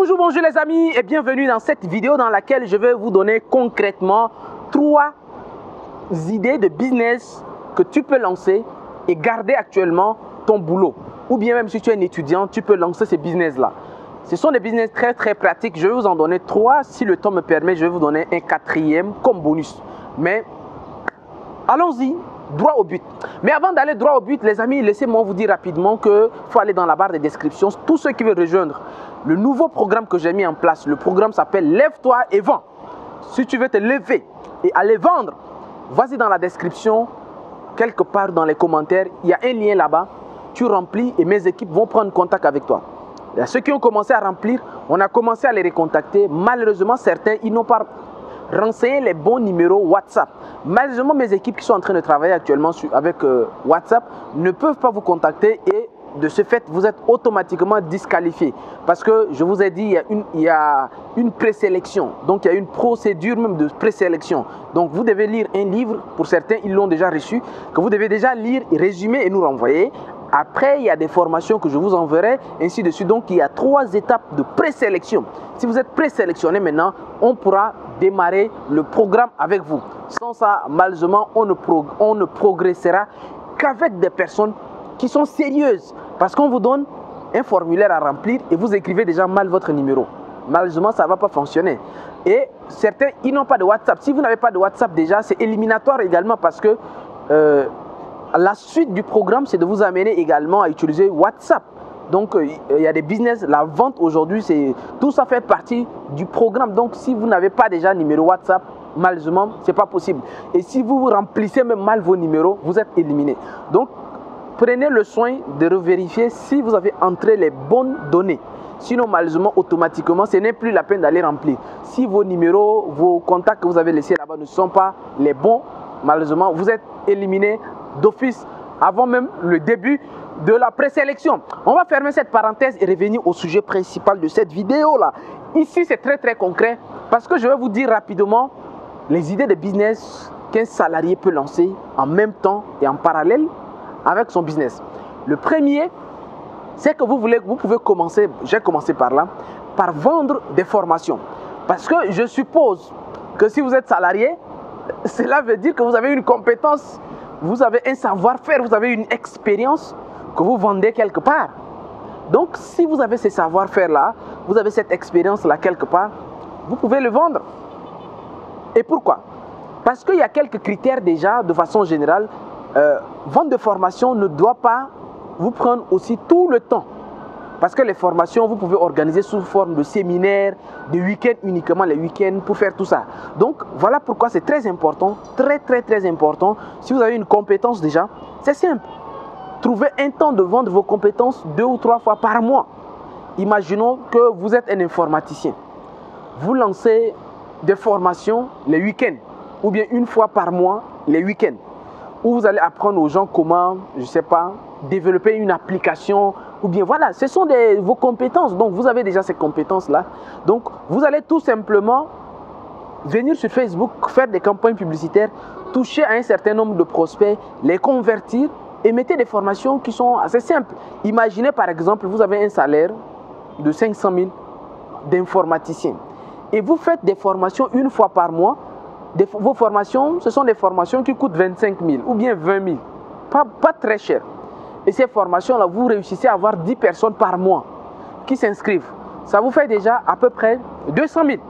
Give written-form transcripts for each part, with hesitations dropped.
Bonjour les amis et bienvenue dans cette vidéo dans laquelle je vais vous donner concrètement 3 idées de business que tu peux lancer et garder actuellement ton boulot. Ou bien même si tu es un étudiant, tu peux lancer ces business-là. Ce sont des business très pratiques. Je vais vous en donner 3. Si le temps me permet, je vais vous donner un 4e comme bonus. Mais allons-y, droit au but. Mais avant d'aller droit au but, les amis, laissez-moi vous dire rapidement qu'il faut aller dans la barre de description. Tous ceux qui veulent rejoindre le nouveau programme que j'ai mis en place, le programme s'appelle Lève-toi et vends. Si tu veux te lever et aller vendre, vas-y dans la description, quelque part dans les commentaires, il y a un lien là-bas. Tu remplis et mes équipes vont prendre contact avec toi. Il y a ceux qui ont commencé à remplir, on a commencé à les recontacter. Malheureusement, certains, ils n'ont pas renseigné les bons numéros WhatsApp. Malheureusement, mes équipes qui sont en train de travailler actuellement avec WhatsApp ne peuvent pas vous contacter et de ce fait, vous êtes automatiquement disqualifié. Parce que je vous ai dit, il y a une présélection. Donc, il y a une procédure même de présélection. Donc, vous devez lire un livre. Pour certains, ils l'ont déjà reçu. Que vous devez déjà lire, résumer et nous renvoyer. Après, il y a des formations que je vous enverrai, ainsi de suite. Donc, il y a 3 étapes de présélection. Si vous êtes présélectionné maintenant, on pourra démarrer le programme avec vous. Sans ça, malheureusement, on ne progressera qu'avec des personnes qui sont sérieuses. Parce qu'on vous donne un formulaire à remplir et vous écrivez déjà mal votre numéro. Malheureusement, ça ne va pas fonctionner. Et certains, ils n'ont pas de WhatsApp. Si vous n'avez pas de WhatsApp déjà, c'est éliminatoire également parce que la suite du programme, c'est de vous amener également à utiliser WhatsApp. Donc, il y a des business, la vente aujourd'hui, tout ça fait partie du programme. Donc, si vous n'avez pas déjà numéro WhatsApp, malheureusement, ce n'est pas possible. Et si vous remplissez même mal vos numéros, vous êtes éliminé. Donc, prenez le soin de revérifier si vous avez entré les bonnes données. Sinon, malheureusement, automatiquement, ce n'est plus la peine d'aller remplir. Si vos numéros, vos contacts que vous avez laissés là-bas ne sont pas les bons, malheureusement, vous êtes éliminé d'office avant même le début de la présélection. On va fermer cette parenthèse et revenir au sujet principal de cette vidéo-là. Ici, c'est très concret parce que je vais vous dire rapidement les idées de business qu'un salarié peut lancer en même temps et en parallèle avec son business. Le premier, c'est que vous pouvez commencer, j'ai commencé par là, par vendre des formations. Parce que je suppose que si vous êtes salarié, cela veut dire que vous avez une compétence, vous avez un savoir-faire, vous avez une expérience que vous vendez quelque part. Donc, si vous avez ce savoir-faire-là, vous avez cette expérience-là quelque part, vous pouvez le vendre. Et pourquoi? Parce qu'il y a quelques critères déjà, de façon générale. Vente de formation ne doit pas vous prendre aussi tout le temps. Parce que les formations, vous pouvez organiser sous forme de séminaires, de week-ends uniquement, les week-ends pour faire tout ça. Donc, voilà pourquoi c'est très important, très important. Si vous avez une compétence déjà, c'est simple. Trouvez un temps de vendre vos compétences 2 ou 3 fois par mois. Imaginons que vous êtes un informaticien. Vous lancez des formations les week-ends ou bien une fois par mois les week-ends, où vous allez apprendre aux gens comment, je ne sais pas, développer une application, ou bien voilà, ce sont vos compétences. Donc, vous avez déjà ces compétences-là. Donc, vous allez tout simplement venir sur Facebook, faire des campagnes publicitaires, toucher à un certain nombre de prospects, les convertir et mettez des formations qui sont assez simples. Imaginez par exemple, vous avez un salaire de 500 000 d'informaticien et vous faites des formations une fois par mois. Vos formations, ce sont des formations qui coûtent 25 000 ou bien 20 000, pas très cher. Et ces formations-là, vous réussissez à avoir 10 personnes par mois qui s'inscrivent. Ça vous fait déjà à peu près 200 000.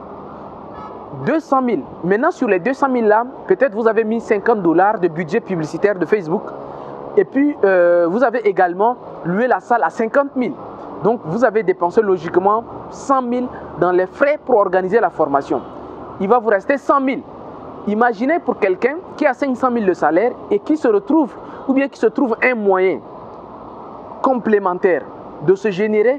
200 000. Maintenant, sur les 200 000 là, peut-être vous avez mis 50 $ de budget publicitaire de Facebook. Et puis, vous avez également loué la salle à 50 000. Donc, vous avez dépensé logiquement 100 000 dans les frais pour organiser la formation. Il va vous rester 100 000. Imaginez pour quelqu'un qui a 500 000 de salaire et qui se retrouve, ou bien qui se trouve un moyen complémentaire de se générer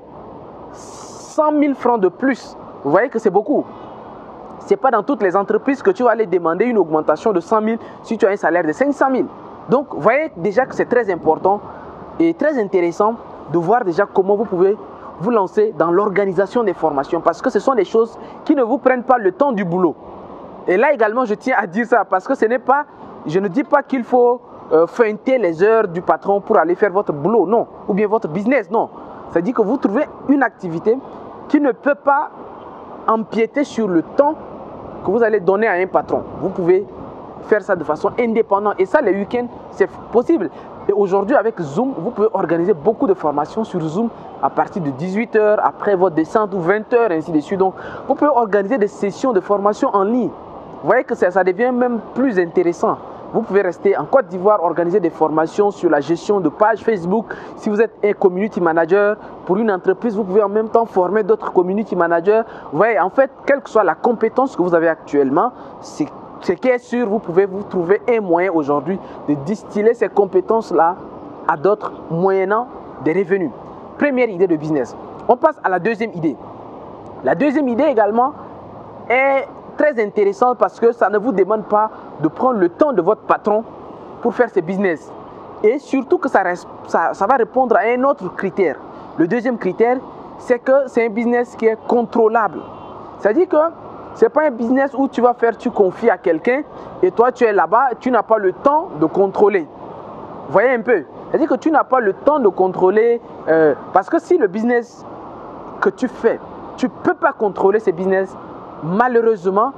100 000 francs de plus. Vous voyez que c'est beaucoup. Ce n'est pas dans toutes les entreprises que tu vas aller demander une augmentation de 100 000 si tu as un salaire de 500 000. Donc, vous voyez déjà que c'est très important et très intéressant de voir déjà comment vous pouvez vous lancer dans l'organisation des formations parce que ce sont des choses qui ne vous prennent pas le temps du boulot. Et là également, je tiens à dire ça parce que ce n'est pas, je ne dis pas qu'il faut feinter les heures du patron pour aller faire votre boulot, non, ou bien votre business, non. C'est-à-dire que vous trouvez une activité qui ne peut pas empiéter sur le temps que vous allez donner à un patron. Vous pouvez faire ça de façon indépendante. Et ça, les week-ends, c'est possible. Et aujourd'hui, avec Zoom, vous pouvez organiser beaucoup de formations sur Zoom à partir de 18 h, après votre descente, ou 20 h, ainsi de suite. Donc, vous pouvez organiser des sessions de formation en ligne. Vous voyez que ça devient même plus intéressant. Vous pouvez rester en Côte d'Ivoire, organiser des formations sur la gestion de pages Facebook. Si vous êtes un community manager pour une entreprise, vous pouvez en même temps former d'autres community managers. Vous voyez, en fait, quelle que soit la compétence que vous avez actuellement, ce qui est sûr, vous pouvez vous trouver un moyen aujourd'hui de distiller ces compétences-là à d'autres moyennant des revenus. Première idée de business. On passe à la deuxième idée. La deuxième idée également est très intéressante parce que ça ne vous demande pas de prendre le temps de votre patron pour faire ce business. Et surtout que ça va répondre à un autre critère. Le deuxième critère, c'est que c'est un business qui est contrôlable. C'est-à-dire que ce n'est pas un business où tu confies à quelqu'un et toi tu es là-bas, tu n'as pas le temps de contrôler. Vous voyez un peu? C'est-à-dire que tu n'as pas le temps de contrôler parce que si le business que tu fais, tu ne peux pas contrôler ce business, malheureusement,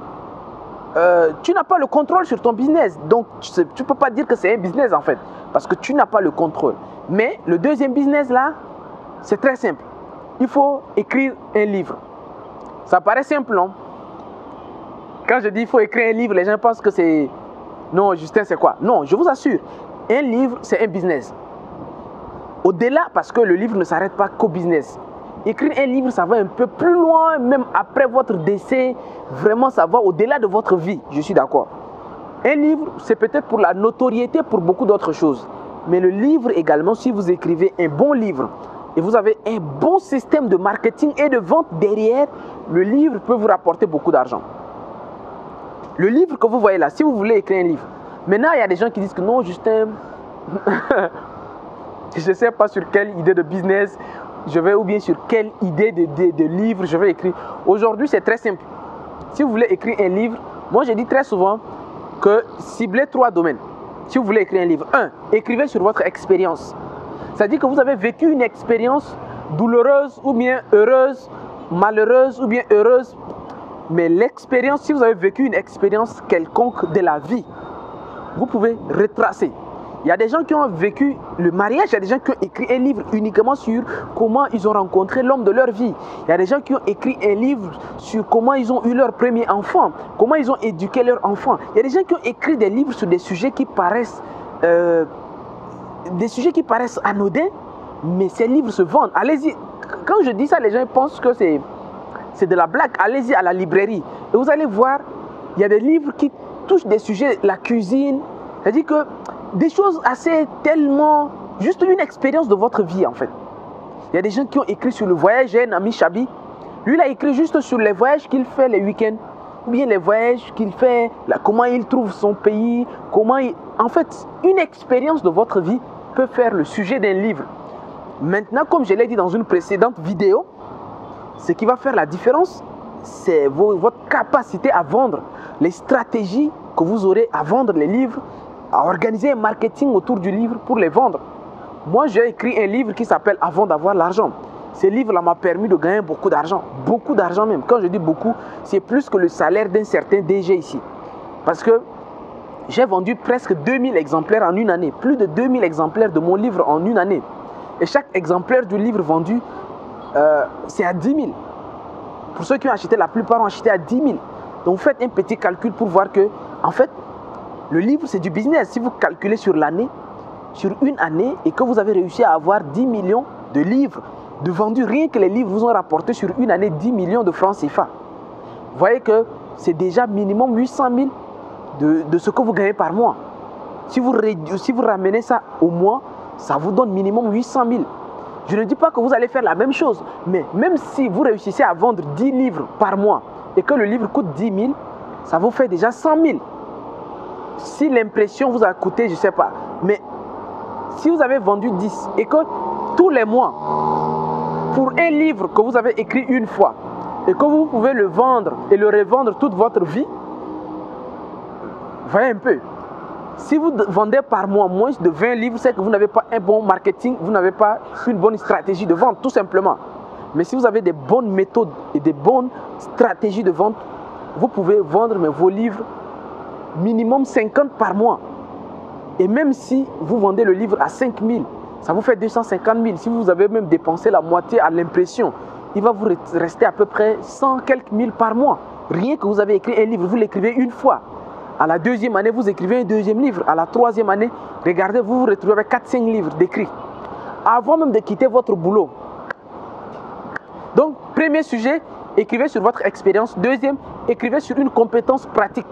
tu n'as pas le contrôle sur ton business. Donc, tu ne peux pas dire que c'est un business en fait, parce que tu n'as pas le contrôle. Mais le deuxième business là, c'est très simple. Il faut écrire un livre. Ça paraît simple, non? Quand je dis il faut écrire un livre, les gens pensent que c'est... Non, Justin, c'est quoi? Non, je vous assure, un livre, c'est un business. Au-delà, parce que le livre ne s'arrête pas qu'au business. Écrire un livre, ça va un peu plus loin, même après votre décès. Vraiment, ça va au-delà de votre vie, je suis d'accord. Un livre, c'est peut-être pour la notoriété, pour beaucoup d'autres choses. Mais le livre également, si vous écrivez un bon livre et vous avez un bon système de marketing et de vente derrière, le livre peut vous rapporter beaucoup d'argent. Le livre que vous voyez là, si vous voulez écrire un livre, maintenant il y a des gens qui disent que non, Justin, je ne sais pas sur quelle idée de business je vais ou bien sur quelle idée de livre je vais écrire. Aujourd'hui, c'est très simple. Si vous voulez écrire un livre, moi je dis très souvent que ciblez 3 domaines. Si vous voulez écrire un livre, 1, écrivez sur votre expérience. C'est-à-dire que vous avez vécu une expérience douloureuse ou bien heureuse, malheureuse ou bien heureuse. Mais l'expérience, si vous avez vécu une expérience quelconque de la vie, vous pouvez retracer. Il y a des gens qui ont vécu le mariage, il y a des gens qui ont écrit un livre uniquement sur comment ils ont rencontré l'homme de leur vie. Il y a des gens qui ont écrit un livre sur comment ils ont eu leur premier enfant, comment ils ont éduqué leur enfant. Il y a des gens qui ont écrit des livres sur des sujets qui paraissent anodins, mais ces livres se vendent. Allez-y, quand je dis ça, les gens pensent que c'est de la blague. Allez-y à la librairie et vous allez voir, il y a des livres qui touchent des sujets, la cuisine, c'est-à-dire que des choses assez tellement, juste une expérience de votre vie en fait. Il y a des gens qui ont écrit sur le voyage. J'ai un ami Chabi, lui il a écrit juste sur les voyages qu'il fait les week-ends, ou bien les voyages qu'il fait, comment il trouve son pays, en fait, une expérience de votre vie peut faire le sujet d'un livre. Maintenant, comme je l'ai dit dans une précédente vidéo, ce qui va faire la différence, c'est votre capacité à vendre, les stratégies que vous aurez à vendre les livres, à organiser un marketing autour du livre pour les vendre. Moi, j'ai écrit un livre qui s'appelle « Avant d'avoir l'argent ». Ce livre-là m'a permis de gagner beaucoup d'argent même. Quand je dis beaucoup, c'est plus que le salaire d'un certain DG ici. Parce que j'ai vendu presque 2000 exemplaires en une année, plus de 2000 exemplaires de mon livre en une année. Et chaque exemplaire du livre vendu, c'est à 10 000. Pour ceux qui ont acheté, la plupart ont acheté à 10 000. Donc faites un petit calcul pour voir que, en fait, le livre c'est du business. Si vous calculez sur l'année, sur une année, et que vous avez réussi à avoir 10 millions de livres de vendus, rien que les livres vous ont rapporté sur une année 10 millions de francs CFA. Vous voyez que c'est déjà minimum 800 000 de ce que vous gagnez par mois. Si vous ramenez ça au mois, ça vous donne minimum 800 000. Je ne dis pas que vous allez faire la même chose, mais même si vous réussissez à vendre 10 livres par mois et que le livre coûte 10 000, ça vous fait déjà 100 000. Si l'impression vous a coûté, je ne sais pas, mais si vous avez vendu 10 et que tous les mois, pour un livre que vous avez écrit une fois et que vous pouvez le vendre et le revendre toute votre vie, voyez un peu. Si vous vendez par mois moins de 20 livres, c'est que vous n'avez pas un bon marketing, vous n'avez pas une bonne stratégie de vente, tout simplement. Mais si vous avez des bonnes méthodes et des bonnes stratégies de vente, vous pouvez vendre vos livres minimum 50 par mois. Et même si vous vendez le livre à 5 000, ça vous fait 250 000. Si vous avez même dépensé la moitié à l'impression, il va vous rester à peu près 100 quelques mille par mois. Rien que vous avez écrit un livre, vous l'écrivez une fois. À la deuxième année, vous écrivez un deuxième livre. À la troisième année, regardez, vous vous retrouvez avec 4-5 livres d'écrits. Avant même de quitter votre boulot. Donc, premier sujet, écrivez sur votre expérience. Deuxième, écrivez sur une compétence pratique.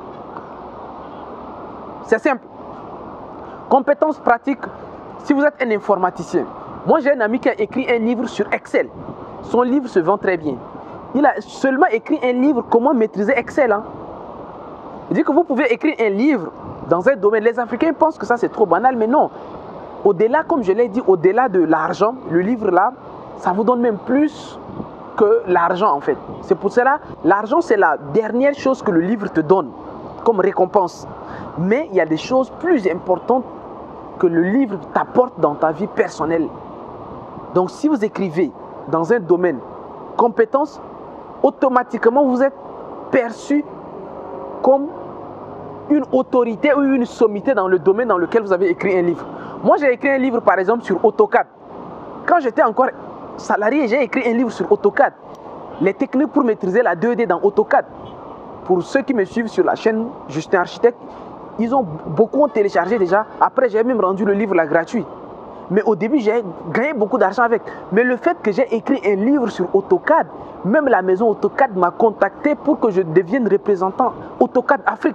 C'est simple. Compétence pratique, si vous êtes un informaticien. Moi, j'ai un ami qui a écrit un livre sur Excel. Son livre se vend très bien. Il a seulement écrit un livre comment maîtriser Excel. Il dit que vous pouvez écrire un livre dans un domaine. Les Africains pensent que ça c'est trop banal, mais non. Au-delà, comme je l'ai dit, au-delà de l'argent, le livre là, ça vous donne même plus que l'argent en fait. C'est pour cela, l'argent c'est la dernière chose que le livre te donne comme récompense. Mais il y a des choses plus importantes que le livre t'apporte dans ta vie personnelle. Donc si vous écrivez dans un domaine compétence, automatiquement vous êtes perçu comme une autorité ou une sommité dans le domaine dans lequel vous avez écrit un livre. Moi, j'ai écrit un livre, par exemple, sur AutoCAD. Quand j'étais encore salarié, j'ai écrit un livre sur AutoCAD. Les techniques pour maîtriser la 2D dans AutoCAD. Pour ceux qui me suivent sur la chaîne Justin Architecte, beaucoup ont téléchargé déjà. Après, j'ai même rendu le livre là gratuit. Mais au début, j'ai gagné beaucoup d'argent avec. Mais le fait que j'ai écrit un livre sur AutoCAD, même la maison AutoCAD m'a contacté pour que je devienne représentant AutoCAD Afrique.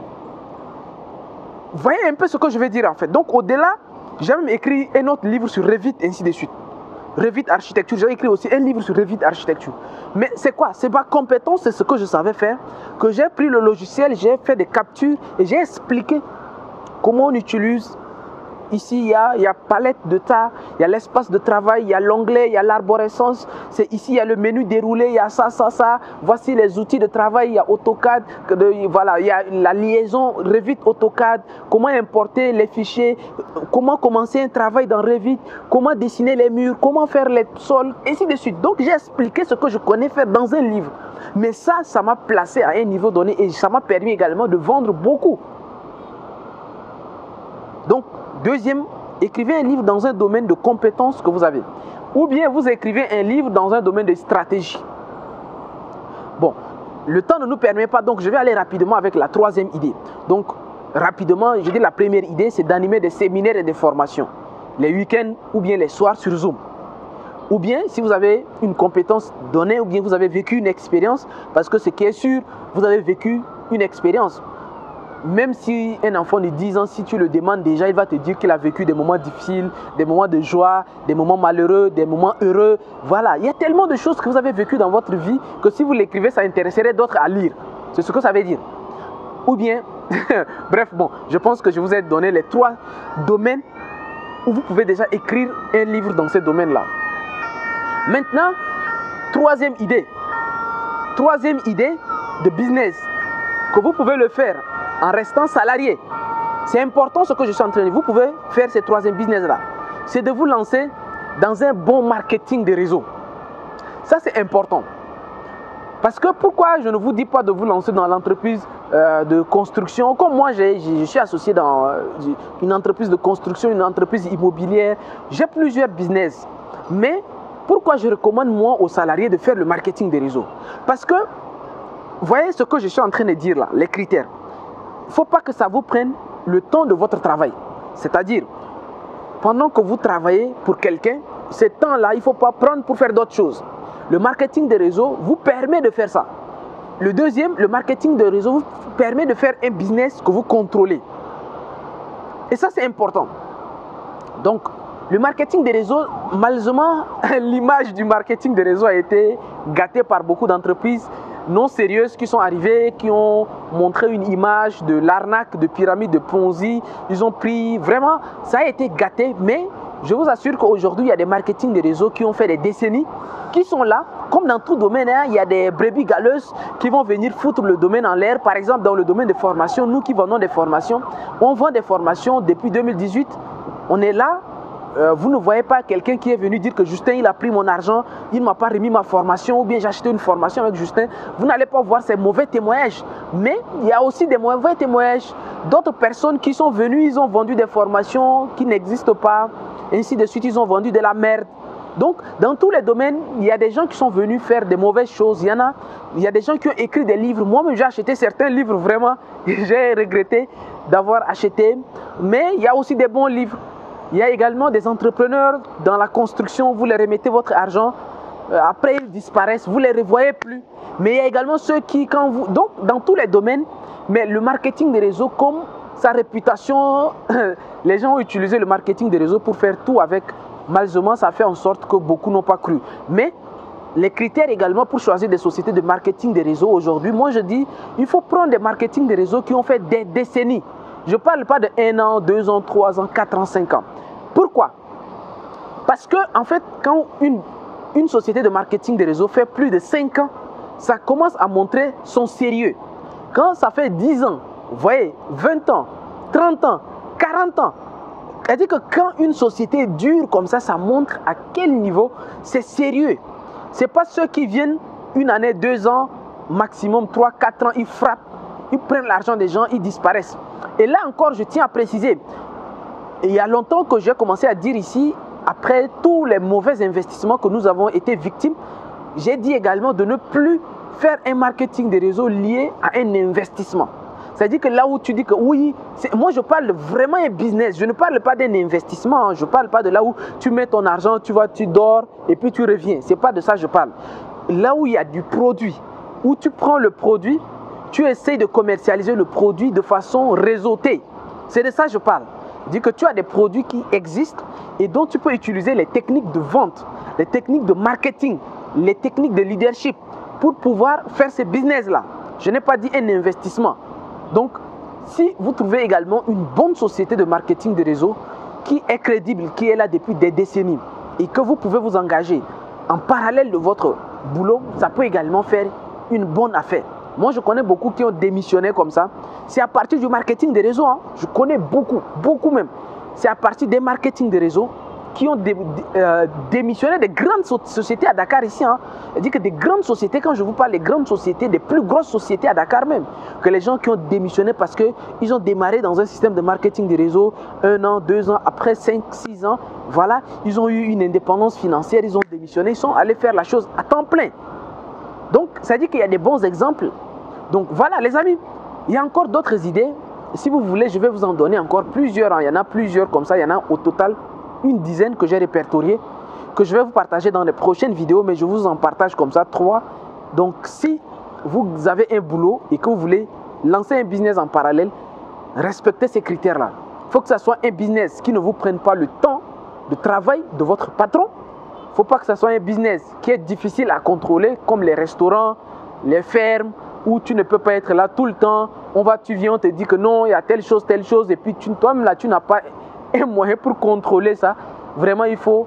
Vous voyez un peu ce que je veux dire en fait. Donc au-delà, j'ai même écrit un autre livre sur Revit, ainsi de suite. Revit Architecture, j'ai écrit aussi un livre sur Revit Architecture. Mais c'est quoi? C'est pas compétence, c'est ce que je savais faire. Que j'ai pris le logiciel, j'ai fait des captures et j'ai expliqué comment on utilise. Ici, il y a palette de tas, il y a l'espace de travail, il y a l'onglet, il y a l'arborescence. Ici, il y a le menu déroulé, il y a ça. Voici les outils de travail, il y a AutoCAD, voilà, il y a la liaison Revit AutoCAD, comment importer les fichiers, comment commencer un travail dans Revit, comment dessiner les murs, comment faire les sols, ainsi de suite. Donc, j'ai expliqué ce que je connais faire dans un livre. Mais ça m'a placé à un niveau donné et ça m'a permis également de vendre beaucoup. Donc, deuxième, écrivez un livre dans un domaine de compétences que vous avez. Ou bien vous écrivez un livre dans un domaine de stratégie. Bon, le temps ne nous permet pas, donc je vais aller rapidement avec la troisième idée. Donc, rapidement, je dis la première idée, c'est d'animer des séminaires et des formations. Les week-ends ou bien les soirs sur Zoom. Ou bien, si vous avez une compétence donnée ou bien vous avez vécu une expérience, parce que ce qui est sûr, vous avez vécu une expérience. Même si un enfant de 10 ans, si tu le demandes déjà, il va te dire qu'il a vécu des moments difficiles, des moments de joie, des moments malheureux, des moments heureux. Voilà, il y a tellement de choses que vous avez vécues dans votre vie que si vous l'écrivez, ça intéresserait d'autres à lire. C'est ce que ça veut dire. Ou bien, bref, bon, je pense que je vous ai donné les 3 domaines où vous pouvez déjà écrire un livre dans ces domaines-là. Maintenant, troisième idée de business, que vous pouvez le faire en restant salarié. C'est important ce que je suis en train de dire. Vous pouvez faire ce troisième business-là. C'est de vous lancer dans un bon marketing de réseau. Ça, c'est important. Parce que pourquoi je ne vous dis pas de vous lancer dans l'entreprise de construction? Comme moi, je suis associé dans une entreprise de construction, une entreprise immobilière. J'ai plusieurs business. Mais pourquoi je recommande moi aux salariés de faire le marketing de réseau? Parce que, vous voyez ce que je suis en train de dire là, les critères. Il ne faut pas que ça vous prenne le temps de votre travail. C'est-à-dire, pendant que vous travaillez pour quelqu'un, ce temps-là, il ne faut pas prendre pour faire d'autres choses. Le marketing de réseau vous permet de faire ça. Le deuxième, le marketing de réseau vous permet de faire un business que vous contrôlez. Et ça, c'est important. Donc, le marketing des réseaux, malheureusement, l'image du marketing des réseaux a été gâtée par beaucoup d'entreprises non sérieuses qui sont arrivées, qui ont montré une image de l'arnaque, de pyramide, de Ponzi. Ils ont pris, vraiment, ça a été gâté, mais je vous assure qu'aujourd'hui, il y a des marketing des réseaux qui ont fait des décennies, qui sont là, comme dans tout domaine, hein, il y a des brebis galeuses qui vont venir foutre le domaine en l'air. Par exemple, dans le domaine des formations, nous qui vendons des formations, on vend des formations depuis 2018, on est là, vous ne voyez pas quelqu'un qui est venu dire que Justin, il a pris mon argent, il ne m'a pas remis ma formation, ou bien j'ai acheté une formation avec Justin. Vous n'allez pas voir ces mauvais témoignages. Mais il y a aussi des mauvais témoignages d'autres personnes qui sont venues, ils ont vendu des formations qui n'existent pas, ainsi de suite, ils ont vendu de la merde. Donc, dans tous les domaines, il y a des gens qui sont venus faire des mauvaises choses. Il y a des gens qui ont écrit des livres. Moi-même, j'ai acheté certains livres, vraiment. J'ai regretté d'avoir acheté. Mais il y a aussi des bons livres. Il y a également des entrepreneurs dans la construction. Vous les remettez votre argent. Après, ils disparaissent. Vous ne les revoyez plus. Mais il y a également ceux qui, quand vous... Donc, dans tous les domaines, mais le marketing des réseaux, comme sa réputation, les gens ont utilisé le marketing des réseaux pour faire tout avec. Malheureusement, ça fait en sorte que beaucoup n'ont pas cru. Mais les critères également pour choisir des sociétés de marketing des réseaux aujourd'hui, moi je dis, il faut prendre des marketing des réseaux qui ont fait des décennies. Je ne parle pas de 1 an, 2 ans, 3 ans, 4 ans, 5 ans. Pourquoi? Parce que, en fait, quand une société de marketing des réseaux fait plus de 5 ans, ça commence à montrer son sérieux. Quand ça fait 10 ans, vous voyez, 20 ans, 30 ans, 40 ans, c'est-à-dire que quand une société dure comme ça montre à quel niveau c'est sérieux. Ce n'est pas ceux qui viennent 1 année, 2 ans, maximum 3, 4 ans, ils frappent, ils prennent l'argent des gens, ils disparaissent. Et là encore, je tiens à préciser, il y a longtemps que j'ai commencé à dire ici, après tous les mauvais investissements que nous avons été victimes, j'ai dit également de ne plus faire un marketing des réseaux lié à un investissement. C'est-à-dire que là où tu dis que oui, moi je parle vraiment un business, je ne parle pas d'un investissement, je ne parle pas de là où tu mets ton argent, tu vas, tu dors et puis tu reviens. Ce n'est pas de ça que je parle. Là où il y a du produit, où tu prends le produit, tu essaies de commercialiser le produit de façon réseautée. C'est de ça que je parle. C'est-à-dire que tu as des produits qui existent et dont tu peux utiliser les techniques de vente, les techniques de marketing, les techniques de leadership pour pouvoir faire ce business-là. Je n'ai pas dit un investissement. Donc, si vous trouvez également une bonne société de marketing de réseau qui est crédible, qui est là depuis des décennies et que vous pouvez vous engager en parallèle de votre boulot, ça peut également faire une bonne affaire. Moi, je connais beaucoup qui ont démissionné comme ça. C'est à partir du marketing des réseaux. Hein. Je connais beaucoup même. C'est à partir des marketing des réseaux qui ont démissionné des grandes sociétés à Dakar ici. Hein. Je dis que des grandes sociétés, quand je vous parle des grandes sociétés, des plus grosses sociétés à Dakar même, que les gens qui ont démissionné parce qu'ils ont démarré dans un système de marketing des réseaux, 1 an, 2 ans, après 5, 6 ans, voilà, ils ont eu une indépendance financière, ils ont démissionné, ils sont allés faire la chose à temps plein. Donc, ça dit qu'il y a des bons exemples. Donc, voilà les amis, il y a encore d'autres idées. Si vous voulez, je vais vous en donner encore plusieurs. Hein. Il y en a plusieurs comme ça, il y en a au total une dizaine que j'ai répertoriées, que je vais vous partager dans les prochaines vidéos, mais je vous en partage comme ça 3. Donc si vous avez un boulot et que vous voulez lancer un business en parallèle, respectez ces critères-là. Il faut que ce soit un business qui ne vous prenne pas le temps de travail de votre patron. Il ne faut pas que ce soit un business qui est difficile à contrôler, comme les restaurants, les fermes, où tu ne peux pas être là tout le temps. Tu viens, on te dit que non, il y a telle chose, et puis toi-même là, tu n'as pas un moyen pour contrôler ça. Vraiment, il faut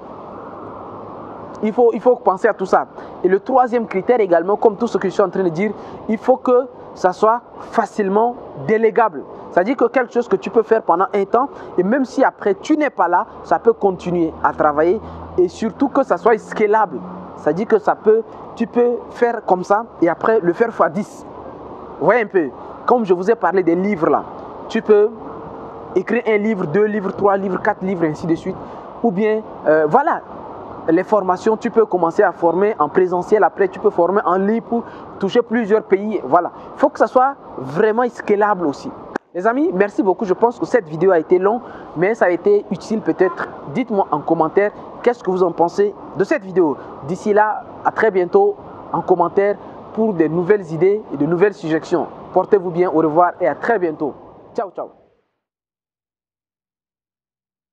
penser à tout ça. Et le troisième critère également, comme tout ce que je suis en train de dire, il faut que ça soit facilement délégable. C'est-à-dire que quelque chose que tu peux faire pendant un temps, et même si après tu n'es pas là, ça peut continuer à travailler, et surtout que ça soit scalable. C'est-à-dire que tu peux faire comme ça, et après le faire x10. Vous voyez un peu, comme je vous ai parlé des livres là, tu peux écrire 1 livre, 2 livres, 3 livres, 4 livres, ainsi de suite. Ou bien, voilà, les formations, tu peux commencer à former en présentiel, après tu peux former en ligne pour toucher plusieurs pays. Voilà, il faut que ça soit vraiment scalable aussi. Les amis, merci beaucoup. Je pense que cette vidéo a été longue, mais ça a été utile peut-être. Dites-moi en commentaire qu'est-ce que vous en pensez de cette vidéo. D'ici là, à très bientôt en commentaire pour de nouvelles idées et de nouvelles suggestions. Portez-vous bien, au revoir et à très bientôt. Ciao, ciao.